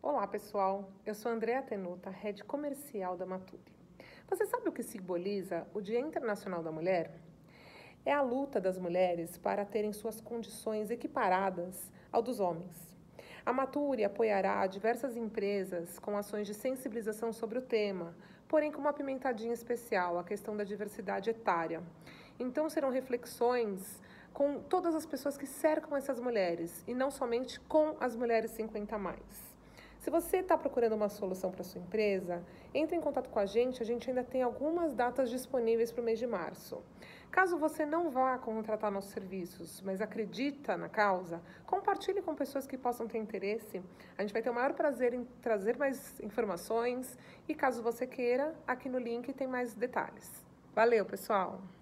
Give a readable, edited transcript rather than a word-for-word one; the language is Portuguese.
Olá, pessoal. Eu sou Andréa Tenuta, Head Comercial da Maturi. Você sabe o que simboliza o Dia Internacional da Mulher? É a luta das mulheres para terem suas condições equiparadas ao dos homens. A Maturi apoiará diversas empresas com ações de sensibilização sobre o tema, porém com uma pimentadinha especial, a questão da diversidade etária. Então serão reflexões com todas as pessoas que cercam essas mulheres e não somente com as mulheres 50 a mais. Se você está procurando uma solução para sua empresa, entre em contato com a gente ainda tem algumas datas disponíveis para o mês de março. Caso você não vá contratar nossos serviços, mas acredita na causa, compartilhe com pessoas que possam ter interesse. A gente vai ter o maior prazer em trazer mais informações e caso você queira, aqui no link tem mais detalhes. Valeu, pessoal!